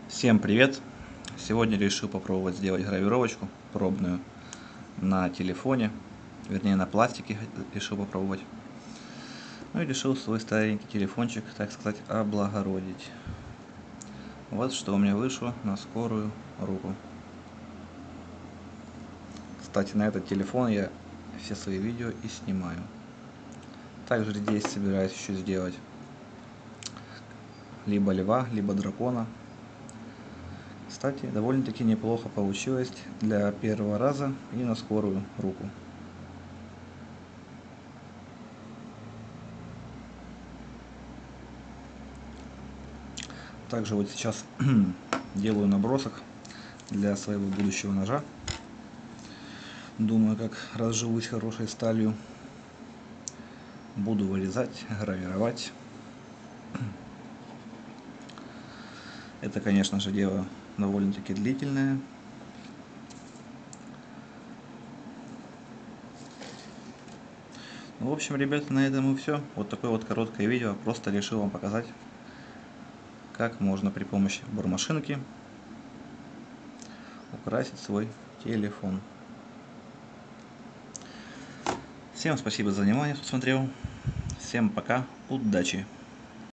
Всем привет! Сегодня решил попробовать сделать гравировочку пробную на телефоне, вернее на пластике решил попробовать. Ну и решил свой старенький телефончик, так сказать, облагородить. Вот что у меня вышло на скорую руку. Кстати, на этот телефон я все свои видео и снимаю. Также здесь собираюсь еще сделать либо льва, либо дракона. Кстати, довольно-таки неплохо получилось для первого раза и на скорую руку. Также вот сейчас делаю набросок для своего будущего ножа. Думаю, как разживусь хорошей сталью. Буду вырезать, гравировать. Это, конечно же, дело довольно-таки длительное. Ну, в общем, ребята, на этом и все. Вот такое вот короткое видео. Просто решил вам показать, как можно при помощи бормашинки украсить свой телефон. Всем спасибо за внимание, кто смотрел. Всем пока, удачи!